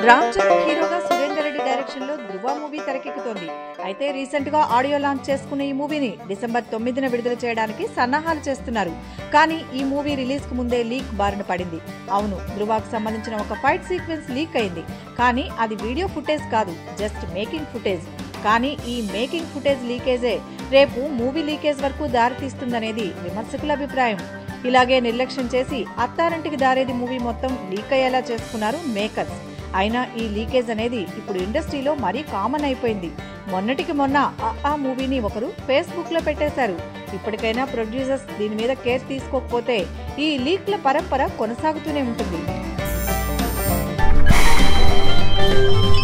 రామ్ చరణ్ హీరోగా సురేందర్ రెడ్డి డైరెక్షన్ లో ధృవ మూవీ తెరకెక్కుతోంది. అయితే రీసెంట్ గా ఆడియో లాంచ్ చేసుకున్న ఈ మూవీని డిసెంబర్ 9న విడుదల చేయడానికి సన్నాహాలు చేస్తున్నారు. కానీ ఈ మూవీ రిలీజ్ కు ముందే లీక్ బారిన పడింది. అవును, ధృవకు సంబంధించిన ఒక ఫైట్ సీక్వెన్స్ లీక్ అయింది. కానీ అది వీడియో ఫుటేజ్ కాదు, జస్ట్ మేకింగ్ ఫుటేజ్. కానీ ఈ మేకింగ్ ఫుటేజ్ లీకేజే రేపు మూవీ లీకేజ్ వరకు దారితీస్తుందనేది విమర్శకుల అభిప్రాయం. ఇలాగే నిర్లక్ష్యం చేసి అత్తారింటికి దారేది మూవీ మొత్తం లీక్ అయ్యేలా చేసుకున్నారు మేకర్స్. అయినా ఈ లీకేజ్ అనేది ఇప్పుడు ఇండస్ట్రీలో మరీ కామన్ అయిపోయింది. మొన్నటికి మొన్న ఆ మూవీని ఒకరు ఫేస్బుక్ లో పెట్టేశారు. ఇప్పటికైనా ప్రొడ్యూసర్స్ దీని మీద కేర్ తీసుకోకపోతే ఈ లీక్ల పరంపర కొనసాగుతూనే ఉంటుంది.